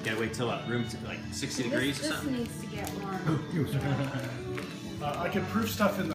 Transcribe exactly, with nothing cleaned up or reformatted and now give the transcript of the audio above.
Gotta wait till what? Room to like sixty degrees this, or something? This needs to get warm. uh, I can proof stuff in the